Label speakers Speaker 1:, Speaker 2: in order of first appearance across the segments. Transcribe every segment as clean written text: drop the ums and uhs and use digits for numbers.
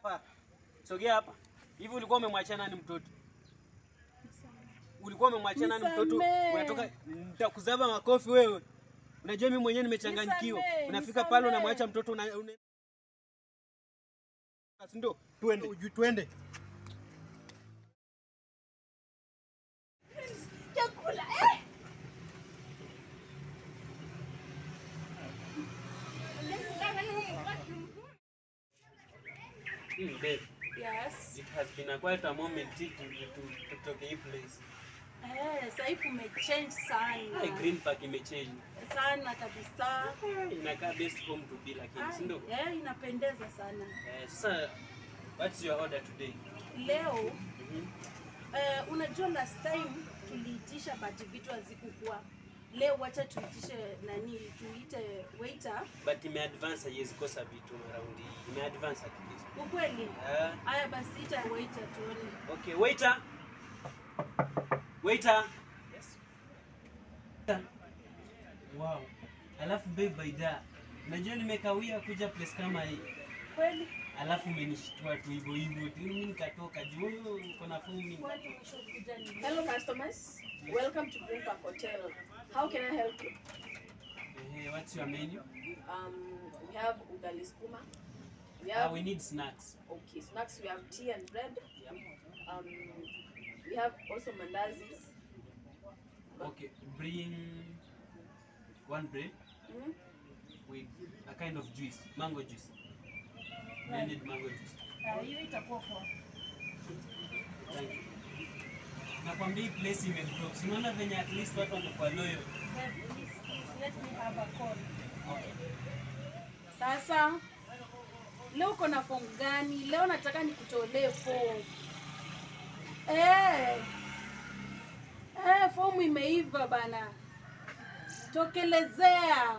Speaker 1: hapa. Sogea hapa. Hivi ulikuwa umemwachia nani mtoto? Ulikuwa umemwachia nani mtoto? Unatoka nitakuzaba makofi wewe. Unajua mimi mwenyewe nimechanganyikiwa. Unafika pale unamwacha mtoto ndio twende. Twende.
Speaker 2: Chakula
Speaker 1: Babe.
Speaker 2: Yes.
Speaker 1: It has been quite a moment to talk a place.
Speaker 2: Sasa hivi umechange sana.
Speaker 1: Hey, Green Park imechange.
Speaker 2: Sana kabisa.
Speaker 1: Inakaa best home to be lakini, si ndio?
Speaker 2: Inapendeza sana.
Speaker 1: Sasa what's your order today?
Speaker 2: Leo unajua last time tuliitisha but vitu hazikuwa. Leo wacha tuitishe tuite waiter.
Speaker 1: But ime advance yes kosa vitu around hii. Ime advance at least.
Speaker 2: Ukweli? Haya basi ita waiter tuone.
Speaker 1: Okay, waiter. Waiter. Yes. Wow. Alafu babe by that. Unajua nimekawia kuja place kama hii.
Speaker 2: Kweli?
Speaker 1: Alafu umenishtua tu hivyo hivyo. Mimi nikatoka juu uko na phone.
Speaker 3: Hello customers. Welcome to Green Park Hotel. How can I help you?
Speaker 1: What's your menu?
Speaker 3: We have ugali skuma.
Speaker 1: We need snacks.
Speaker 3: Okay, snacks. We have tea and bread.
Speaker 1: Yeah.
Speaker 3: We have also mandazis.
Speaker 1: Okay, bring one bread with a kind of juice, mango juice. We need mango juice.
Speaker 2: Hiyo itakuwa poa.
Speaker 1: Thank you. Nakwambia place imegrow. Unaona venye at least watu wanakuwa loyal.
Speaker 2: Let me have a call.
Speaker 1: Okay.
Speaker 2: Sasa leo uko na form gani? Leo nataka nikutolee form. Form imeiva bana. Tokelezea.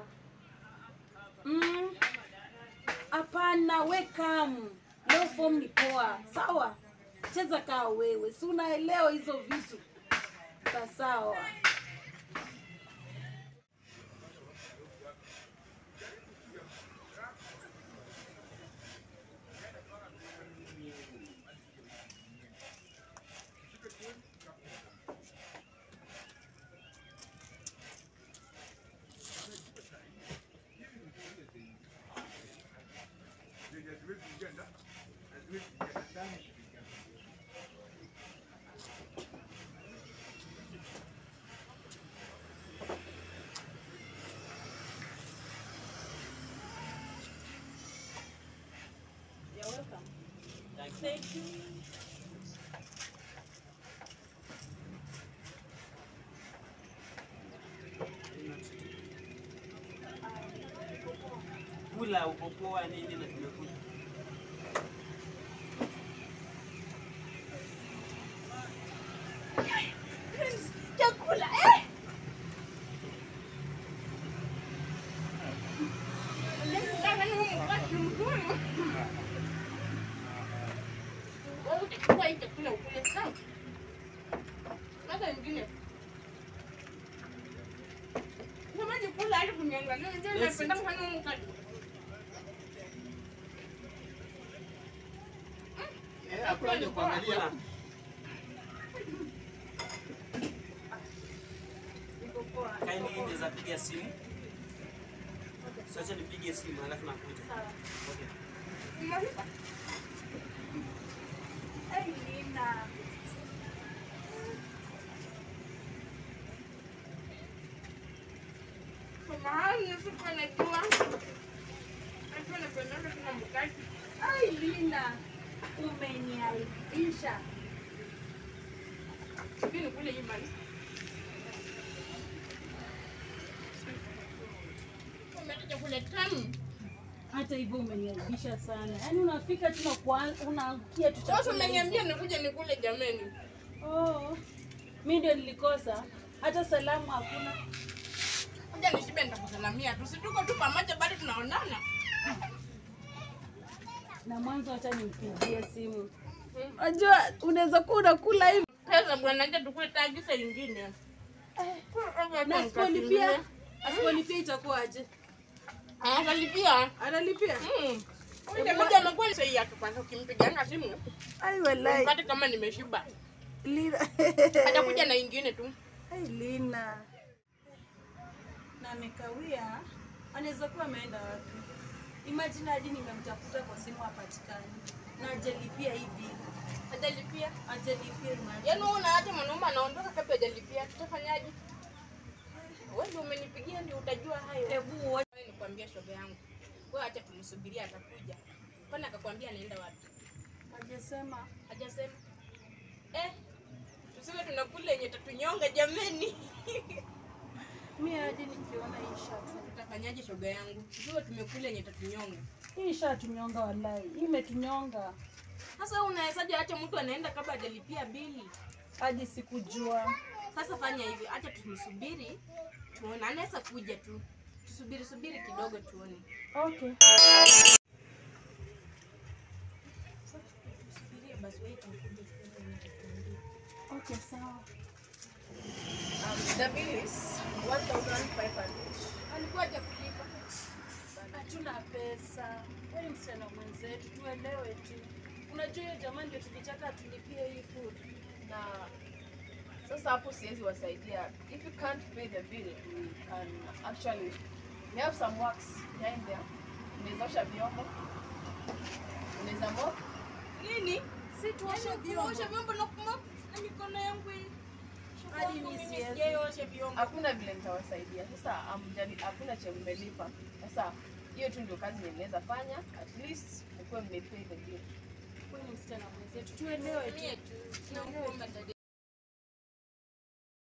Speaker 2: Hapana, welcome. Leo form ni poa. Sawa? Cheza kaa wewe. Si unaelewa hizo vitu. Sawa.
Speaker 3: You're welcome.
Speaker 2: Thank you.
Speaker 1: Kula uko poa nini na tumekuja.
Speaker 2: Chakula
Speaker 1: kuangalia. Kaini inaweza piga simu. Sasa nipige simu alafu nakuja. Okay.
Speaker 2: Lina. Lina, umeniaibisha.
Speaker 3: Subiri kule nyumbani. Umetoka kule tamu.
Speaker 2: Hata hivyo umeniaibisha sana. Yaani unafika tu unaangukia tu chakula.
Speaker 3: Sasa umeniambia nikuje nikule jameni.
Speaker 2: Mimi ndio nilikosa. Hata salamu hakuna.
Speaker 3: Ngoja nishibe nitakusalamia. Tusituko tu pamoja bado tunaonana.
Speaker 2: Na mwanzo hata nimpigie simu. Unajua unaweza kuwa unakula hivi.
Speaker 3: Pesa bwana, nje tukue tagisa nyingine.
Speaker 2: Na asipolipia itakuwa aje?
Speaker 3: Analipia.
Speaker 2: Analipia?
Speaker 4: Mmoja anakuwa ni sahihi yake kwanza ukimpigianga simu.
Speaker 2: Ai wallahi.
Speaker 4: Nipate kama nimeshiba.
Speaker 2: Lina.
Speaker 4: Atakuja na ingine tu.
Speaker 2: Ai Lina. Na amekawia. Anaweza kuwa ameenda wapi? Imagine hadi nimemtafuta kwa simu hapatikani. Na hajalipia hii bill.
Speaker 4: Hajalipia.
Speaker 2: Imagine.
Speaker 4: Yaani unaona hata mwanaume anaondoka kabla hajalipia. Tutafanyaje? Wewe ndio umenipigia ndio utajua hayo.
Speaker 2: Hebu wewe
Speaker 4: nikwambia shoga yangu. Wewe acha tumsubiria atakuja. Kwani akakwambia anaenda wapi?
Speaker 2: hajasema.
Speaker 4: Tusiwe tunakula yenye tatunyonga jameni.
Speaker 2: Mimi hadi nikiona hii shati.
Speaker 4: Tutafanyaje shoga yangu? Tusiwe tumekula yenye tatunyonga.
Speaker 2: Hii shati tunyonga wallahi. Hii imetunyonga.
Speaker 4: Sasa unawezaje hata mtu anaenda kabla hajalipia bili?
Speaker 2: Hadi sikujua.
Speaker 4: Sasa fanya hivi, acha tumsubiri. Tuone anaweza kuja tu. Tusubiri kidogo tuone.
Speaker 2: Okay.
Speaker 4: Tusubirie basi wewe utakuja tuone.
Speaker 2: Okay, sawa.
Speaker 3: The bill is 1,500.
Speaker 4: Alikuwa hajakulipa.
Speaker 2: Hatuna pesa. Wewe msichana mwenzetu, tuelewe tu. Unajua hiyo jamani ndio tukitaka tulipie hii food.
Speaker 3: Na sasa hapo siwezi wasaidia. If you can't pay the bill, we can actually, we have some works behind there. Unaweza osha vyombo. Unaweza mop.
Speaker 4: Nini?
Speaker 2: Si tuoshe
Speaker 4: vyombo na kumop na mikono yangu hii.
Speaker 2: Hadi mimi siwezi.
Speaker 4: Sijaosha vyombo.
Speaker 3: Hakuna vile nitawasaidia. Sasa hakuna cha mmelipa. Sasa hiyo tu ndio kazi ninaweza fanya. At least mkuwe mmepay the bill.
Speaker 2: Wewe msichana mwenzetu, tuelewe tu.
Speaker 4: Tunaomba dada.